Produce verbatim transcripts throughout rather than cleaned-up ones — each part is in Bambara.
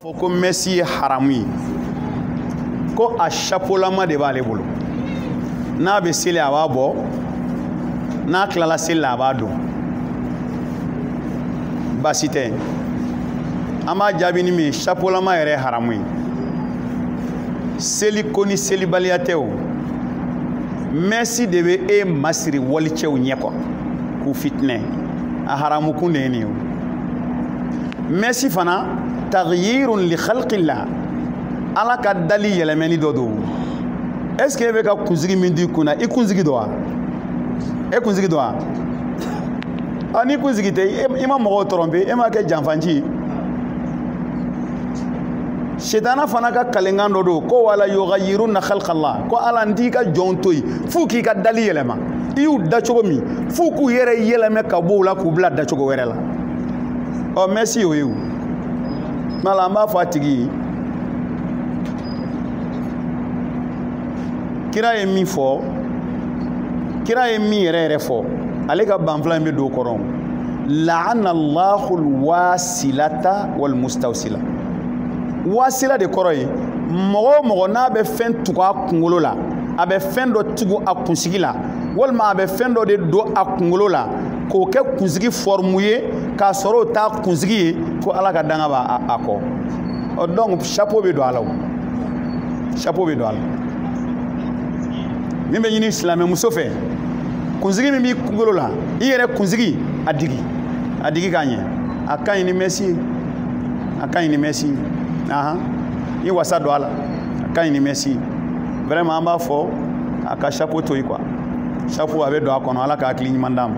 Ko Messi harami ko a chapeau lama de b'ale bolo n'a bɛ seli a b'a bɔ n'a tilala seli la a b'a don baasi tɛ an b'a jaabi ni min chapeau lama yɛrɛ haramu ye seli ko ni selibaliya tɛ o Messi de bɛ e masiri walicɛw ɲɛ kɔ k'u fitinɛ a haramu kun de ye nin ye o Messi fana taghyirun li khalqillah ala ka dali yɛlɛmɛni dɔ don est ce que e bɛ ka kunsigi min di kunna i kunsigi dɔ wa e kunsigi dɔ wa a ni kunsigi tɛ i ma mɔgɔw tromper e ma kɛ janfanci Shetana fana ka kalengan dɔ don ko wala yughayyiruna khalqallah ko ala ndi ka jɔn to yen f'u k'i ka dali yɛlɛma i y'u da cogo min f'u k'u yɛrɛ yɛlɛmɛ ka bɔ u la k'u bila da cogo wɛrɛ la ɔ Messi o ye o mala an b'a fɔ a tigi ye kira ye min fɔ kira ye min yɛrɛ yɛrɛ fɔ ale ka banfula in bɛ don o kɔrɔ la'ana Allahu al-wasilata wal mustawsila wasila de kɔrɔ ye mɔgɔ o mɔgɔ n'a bɛ fɛn tugu a kunkolo la a bɛ fɛn dɔ tugu a kunsigi la walima a bɛ fɛn dɔ de don a kunkolo la k'o kɛ kunsigi forme ye k'a sɔrɔ o t'a kunsigi ye ko ala ka danga b'a a kɔ ɔ donc chapeau bɛ don a la o chapeau bɛ don a la min bɛ ɲini silamɛmuso fɛ kunsigi min b'i kunkolo la i yɛrɛ kunsigi a digi a digi k'a ɲɛ a ka ɲi ni Messi ye a ka ɲi ni Messi ye ahan i wasa don a la a ka ɲi ni Messi ye vraiment an b'a fɔ a ka chapeau to yen quoi chapeau a bɛ don a kɔnɔ ala ka hakili ɲuman d'a ma.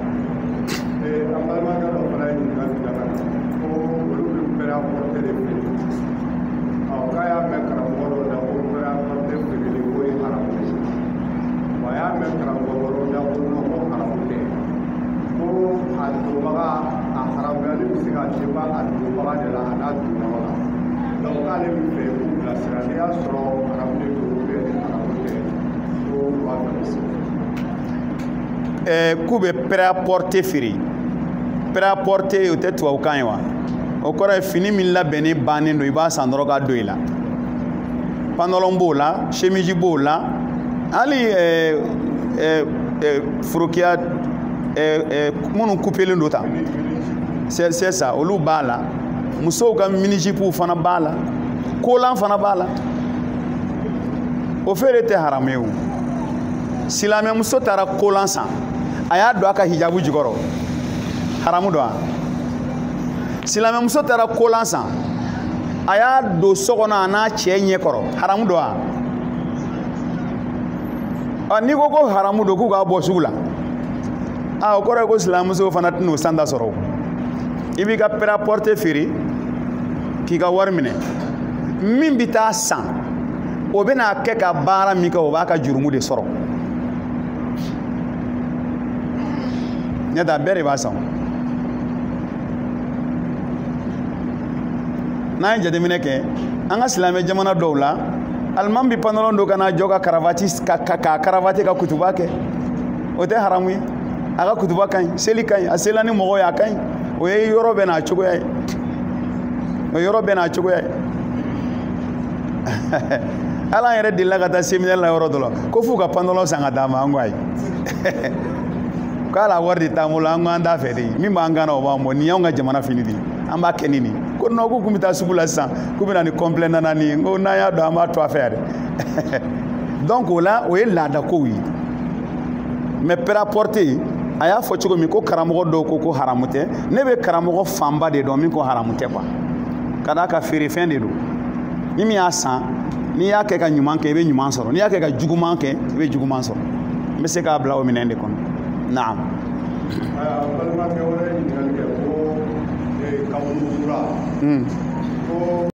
K'u bɛ prêt-à-porter feere prêt-à-porter o tɛ tubabukan ye wa o kɔrɔ ye fini min labɛnnen bannen don i b'a san dɔrɔn k'a don i la pantalon b'o la chemise b'o la hali forokiya minnu coupélen don tan c'est ça olu b'a la musow ka mini-jupe fana b'a la kolan fana b'a la o feere tɛ haramu ye o silamɛmuso taara kolan san a y'a don a ka hijabu jukɔrɔ haramu don wa silamɛmuso taara kolan san a y'a don so kɔnɔ a n'a cɛ ɲɛ kɔrɔ haramu don wa ɔ n'i ko ko haramu don k'u k'a bɔ sugu la a o kɔrɔ ye ko silamɛmuso fana tɛna o santa sɔrɔ i b'i ka prêt-à-porter feere k'i ka wari minɛ min bɛ taa san o bɛ n'a kɛ ka baara min kɛ o b'a ka jurumu de sɔrɔ ne da bɛɛ de b'a san n'an ye jateminɛ kɛ an ka silamɛ jamana dɔw la aliman bɛ pantalon don ka na jɔ ka karavati ka ka karavati ka kutuba kɛ o tɛ haramu ye a ka kutuba ka ɲi seli ka ɲi a sela ni mɔgɔw ye a ka ɲi o ye yɔrɔ bɛɛ n'a cogoya ye o yɔrɔ bɛɛ n'a cogoya ye ala yɛrɛ delila ka taa séminaire la yɔrɔ dɔ la ko f'u ka pantalon san ka d'a ma an ko ayi k'ala wari de t'an bolo an ko an t'a fɛ de min b'an kan na o b'an bɔ nin y'anw ka jamana fini de ye an b'a kɛ ni nin ko non k'u kun bɛ taa sugu la sisan k'u bɛ na ni complet nana nin ye n ko n'an y'a dɔn an b'a to a fɛ yan dɛ donc o la o ye laadakow ye mais prêt-à-porter a y'a fɔ cogo min ko karamɔgɔ dɔw ko ko haramu tɛ ne bɛ karamɔgɔ fanba de dɔn min ko haramu tɛ quoi ka d'a kan feerefɛn de don ni min y'a san n'i y'a kɛ ka ɲuman kɛ i bɛ ɲuman sɔrɔ n'i y'a kɛ ka juguman kɛ i bɛ juguman sɔrɔ n bɛ se k'a bila o minɛn de kɔnɔ naam. balimakɛ wɛrɛ ye ɲininkali kɛ ko kaburu fura